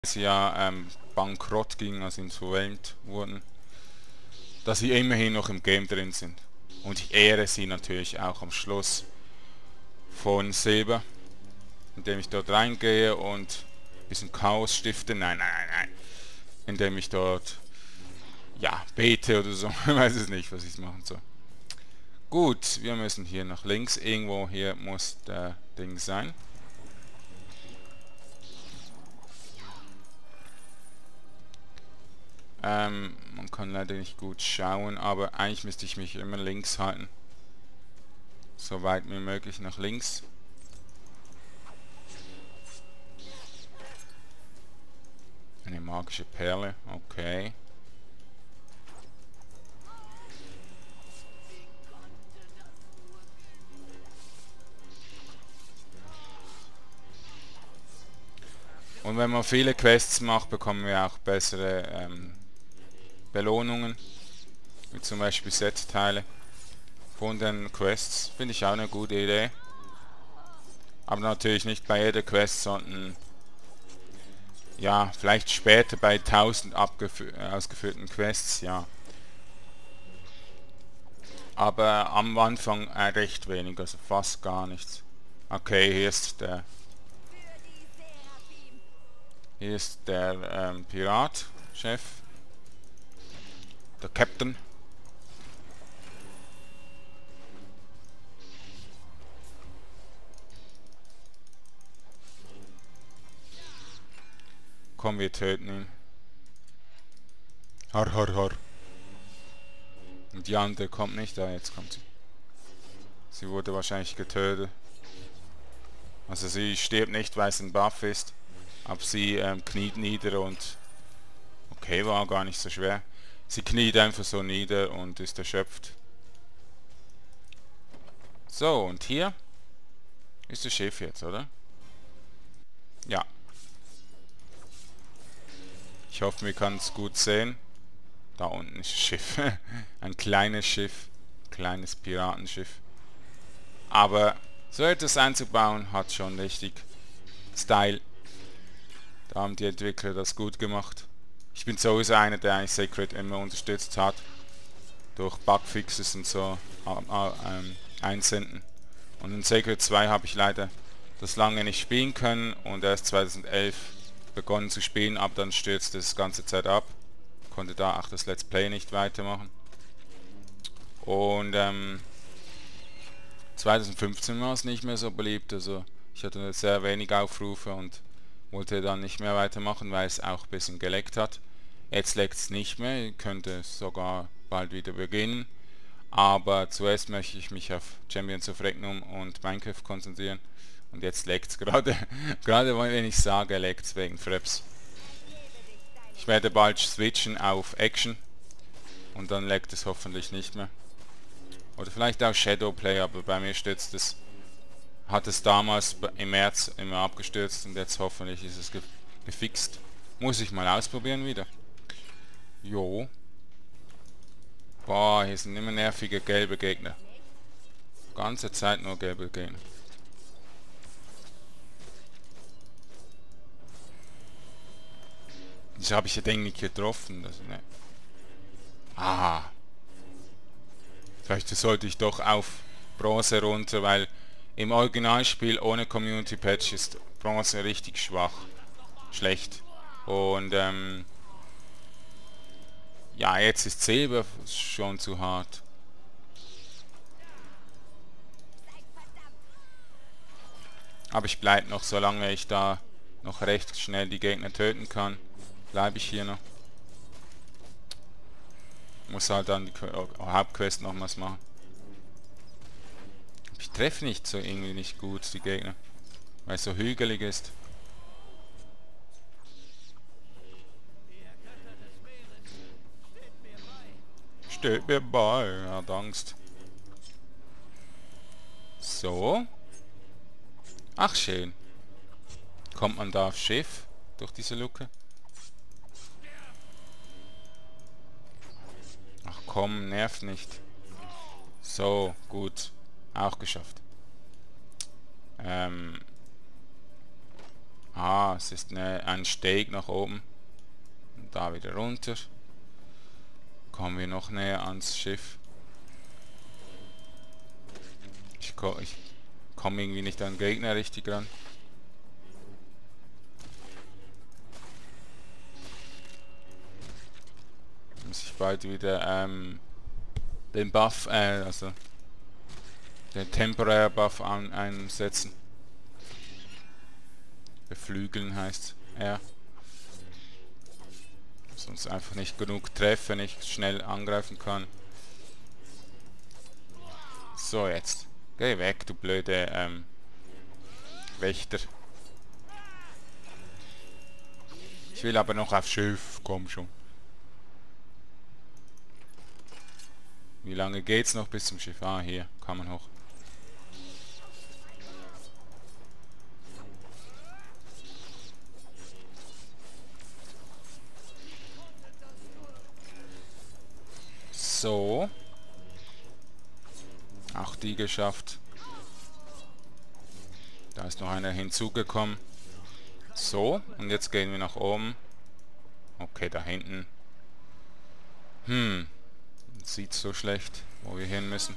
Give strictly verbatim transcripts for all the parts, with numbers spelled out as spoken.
sie ja ähm, bankrott gingen, also insolvent wurden, dass sie immerhin noch im Game drin sind. Und ich ehre sie natürlich auch am Schluss von Silber, indem ich dort reingehe und ein bisschen Chaos stifte. Nein, nein, nein, nein. Indem ich dort, ja, bete oder so. Ich weiß es nicht, was ich machen soll. Gut, wir müssen hier nach links. Irgendwo hier muss der Ding sein. Ähm, man kann leider nicht gut schauen, aber eigentlich müsste ich mich immer links halten. So weit wie möglich nach links. Eine magische Perle, okay. Und wenn man viele Quests macht, bekommen wir auch bessere ähm, Belohnungen. Wie zum Beispiel Set-Teile von den Quests. Finde ich auch eine gute Idee. Aber natürlich nicht bei jeder Quest, sondern ja, vielleicht später bei tausend ausgeführten Quests, ja. Aber am Anfang äh, recht wenig, also fast gar nichts. Okay, hier ist der Hier ist der ähm, Pirat-Chef. Der Captain. Komm, wir töten ihn. Har, har, har. Und die andere kommt nicht. Ah, jetzt kommt sie. Sie wurde wahrscheinlich getötet. Also sie stirbt nicht, weil es ein Buff ist. Aber sie ähm, kniet nieder und... Okay, war gar nicht so schwer. Sie kniet einfach so nieder und ist erschöpft. So, und hier ist das Schiff jetzt, oder? Ja. Ich hoffe, wir können es gut sehen. Da unten ist das Schiff. Ein kleines Schiff. Kleines Piratenschiff. Aber so etwas einzubauen hat schon richtig Style. Da haben die Entwickler das gut gemacht. Ich bin sowieso einer, der eigentlich Sacred immer unterstützt hat. Durch Bugfixes und so ähm, einsenden. Und in Sacred zwei habe ich leider das lange nicht spielen können und erst zweitausendelf begonnen zu spielen, aber dann stürzte das ganze Zeit ab. Konnte da auch das Let's Play nicht weitermachen. Und ähm, zweitausendfünfzehn war es nicht mehr so beliebt, also ich hatte sehr wenig Aufrufe und wollte dann nicht mehr weitermachen, weil es auch ein bisschen geleckt hat. Jetzt leckt es nicht mehr, ich könnte es sogar bald wieder beginnen. Aber zuerst möchte ich mich auf Champions of Regnum und Minecraft konzentrieren. Und jetzt leckt es gerade. Gerade wenn ich sage, leckt es wegen Fraps. Ich werde bald switchen auf Action. Und dann leckt es hoffentlich nicht mehr. Oder vielleicht auch Shadowplay, aber bei mir stürzt es. Hat es damals im März immer abgestürzt und jetzt hoffentlich ist es ge gefixt. Muss ich mal ausprobieren wieder. Jo. Boah, hier sind immer nervige gelbe Gegner. Ganze Zeit nur gelbe Gegner. Das habe ich ja Ding nicht getroffen. Das, ne. Ah. Vielleicht sollte ich doch auf Bronze runter, weil im Originalspiel ohne Community Patch ist Bronze richtig schwach. Schlecht. Und ähm, ja, jetzt ist Silber schon zu hart. Aber ich bleibe noch, solange ich da noch recht schnell die Gegner töten kann, bleibe ich hier noch. Muss halt dann die Hauptquest nochmals machen. Ich treffe nicht so irgendwie nicht gut die Gegner, weil es so hügelig ist. Steht mir bei, er hat Angst. So. Ach schön. Kommt man da aufs Schiff durch diese Luke? Ach komm, nervt nicht. So, gut. Auch geschafft. Ähm. Ah, es ist eine, ein Steg nach oben. Und da wieder runter. Kommen wir noch näher ans Schiff. Ich, ko ich komme irgendwie nicht an den Gegner richtig ran. Muss ich bald wieder ähm, den Buff, äh, also den temporären Buff an einsetzen. Beflügeln heißt er. Sonst einfach nicht genug treffe, nicht schnell angreifen kann. So, jetzt. Geh weg, du blöde ähm, Wächter. Ich will aber noch aufs Schiff, komm schon. Wie lange geht's noch bis zum Schiff? Ah, hier kann man hoch. So. Auch die geschafft. Da ist noch einer hinzugekommen. So, und jetzt gehen wir nach oben. Okay, da hinten. Hm. Sieht so schlecht, wo wir hin müssen.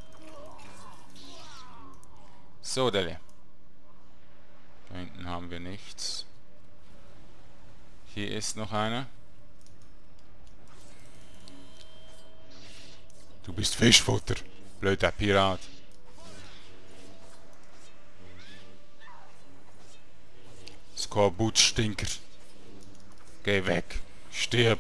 So, Delle. Da hinten haben wir nichts. Hier ist noch einer. Du bist Fischfutter, blöder Pirat. Skorbutstinker. Geh weg. Stirb.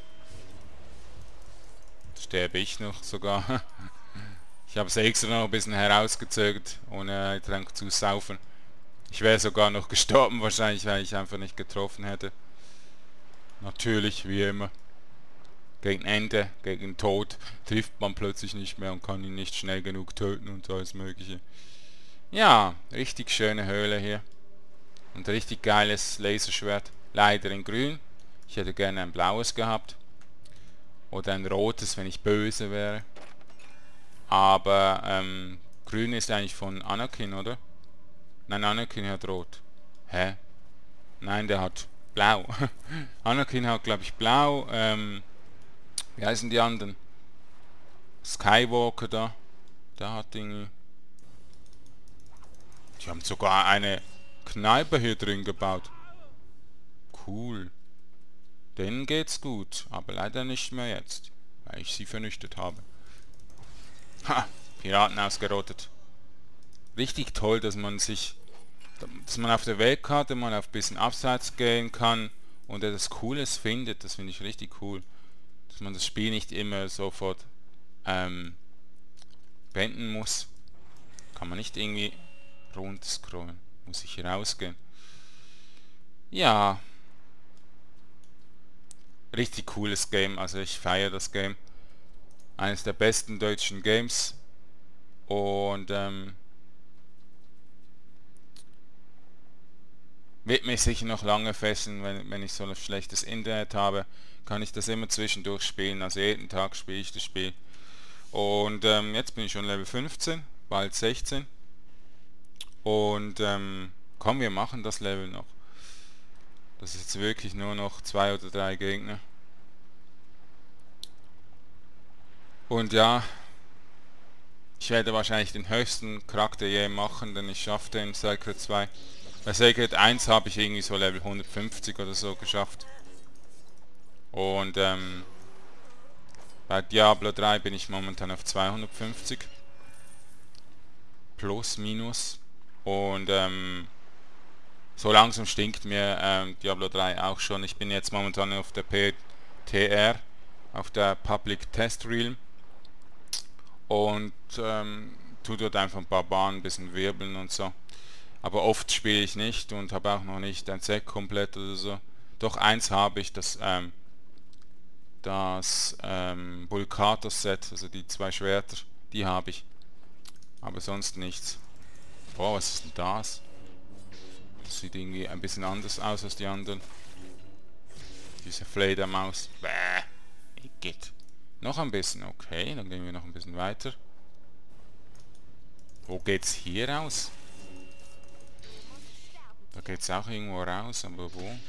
Sterbe ich noch sogar. Ich habe es extra noch ein bisschen herausgezögert, ohne Trank zu saufen. Ich wäre sogar noch gestorben wahrscheinlich, weil ich einfach nicht getroffen hätte. Natürlich, wie immer. Gegen Ende, gegen Tod trifft man plötzlich nicht mehr und kann ihn nicht schnell genug töten und alles mögliche. Ja, richtig schöne Höhle hier. Und richtig geiles Laserschwert. Leider in grün. Ich hätte gerne ein blaues gehabt. Oder ein rotes, wenn ich böse wäre. Aber ähm, grün ist eigentlich von Anakin, oder? Nein, Anakin hat rot. Hä? Nein, der hat blau. Anakin hat, glaube ich, blau. Ähm, wie heißen die anderen? Skywalker da. Der hat irgendwie... Die haben sogar eine Kneipe hier drin gebaut. Cool. Denen geht's gut, aber leider nicht mehr jetzt, weil ich sie vernichtet habe. Ha! Piraten ausgerottet. Richtig toll, dass man sich... dass man auf der Weltkarte mal auf ein bisschen abseits gehen kann und etwas Cooles findet. Das finde ich richtig cool. Dass man das Spiel nicht immer sofort ähm, beenden muss. Kann man nicht irgendwie runterscrollen. Muss ich hier rausgehen. Ja. Richtig cooles Game. Also ich feiere das Game. Eines der besten deutschen Games. Und ähm, wird mich sicher noch lange fesseln, wenn, wenn ich so ein schlechtes Internet habe, kann ich das immer zwischendurch spielen. Also jeden Tag spiele ich das Spiel. Und ähm, jetzt bin ich schon Level fünfzehn, bald sechzehn. Und ähm, komm, wir machen das Level noch. Das ist jetzt wirklich nur noch zwei oder drei Gegner. Und ja, ich werde wahrscheinlich den höchsten Charakter je machen, denn ich schaffte in Secret zwei. Bei Secret eins habe ich irgendwie so Level hundertfünfzig oder so geschafft. Und ähm, bei Diablo drei bin ich momentan auf zweihundertfünfzig. Plus, minus. Und ähm, so langsam stinkt mir ähm, Diablo drei auch schon. Ich bin jetzt momentan auf der P T R, auf der Public Test Realm. Und ähm, tu dort einfach ein paar Bahnen, ein bisschen wirbeln und so. Aber oft spiele ich nicht und habe auch noch nicht ein Set komplett oder so. Doch eins habe ich, das ähm, das ähm, Vulkatos-Set, also die zwei Schwerter, die habe ich. Aber sonst nichts. Boah, was ist denn das? Das sieht irgendwie ein bisschen anders aus als die anderen. Diese Fledermaus. Bäh, geht. Noch ein bisschen, okay, dann gehen wir noch ein bisschen weiter. Wo geht's hier raus? Da geht's auch irgendwo raus, aber wo?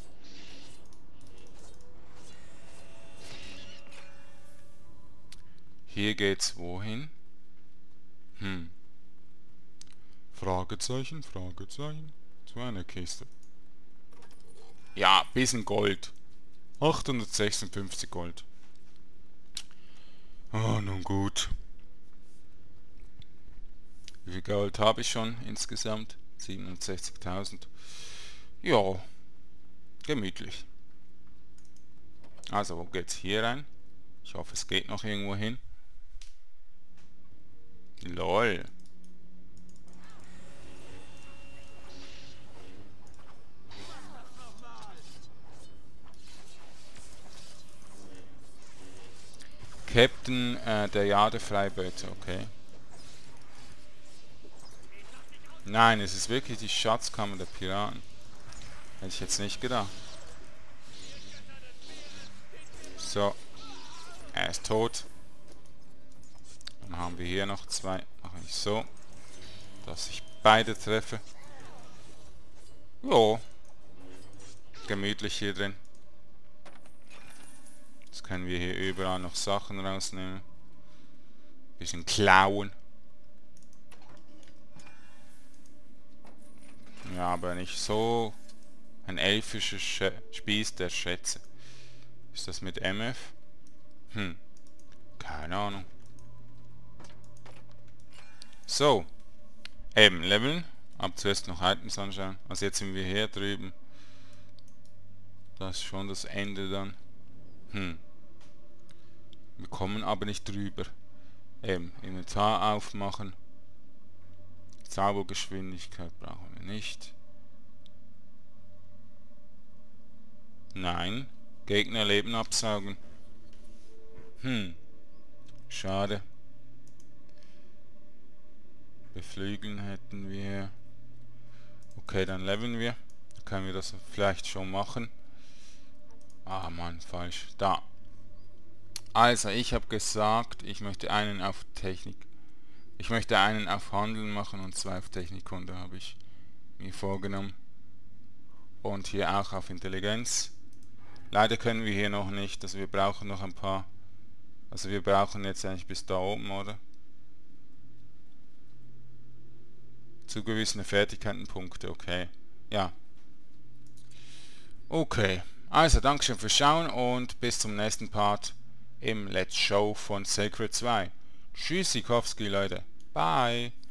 Hier geht's wohin? Hm. Fragezeichen, Fragezeichen. Zu einer Kiste. Ja, bisschen Gold. achthundertsechsundfünfzig Gold. Oh, nun gut. Wie viel Gold habe ich schon insgesamt? siebenundsechzigtausend. Ja, gemütlich. Also, wo geht's hier rein? Ich hoffe, es geht noch irgendwo hin. Lol. Captain äh, der Jadefreiboote, okay. Nein, es ist wirklich die Schatzkammer der Piraten. Hätte ich jetzt nicht gedacht. So. Er ist tot. Dann haben wir hier noch zwei. Mache ich so, dass ich beide treffe. Jo. Gemütlich hier drin. Jetzt können wir hier überall noch Sachen rausnehmen. Bisschen klauen. Ja, aber nicht so ein elfischer Sch Spieß der Schätze. Ist das mit M F? Hm. Keine Ahnung. So. Eben, leveln. Ab zuerst noch Items anschauen. Also jetzt sind wir hier drüben. Das ist schon das Ende dann. Hm. Wir kommen aber nicht drüber. Eben, Inventar aufmachen. Zaubergeschwindigkeit brauchen wir nicht. Nein. Gegner Leben absaugen. Hm. Schade. Beflügeln hätten wir. Okay, dann leveln wir. Dann können wir das vielleicht schon machen. Ah Mann, falsch. Da. Also, ich habe gesagt, ich möchte einen auf Technik. Ich möchte einen auf Handeln machen und zwei auf Technikkunde habe ich mir vorgenommen. Und hier auch auf Intelligenz. Leider können wir hier noch nicht, also wir brauchen noch ein paar. Also wir brauchen jetzt eigentlich bis da oben, oder? Zugewiesene Fertigkeitenpunkte, okay. Ja. Okay. Also, Dankeschön fürs Schauen und bis zum nächsten Part im Let's Show von Sacred zwei. Tschüss, Sikowski, Leute. Bye.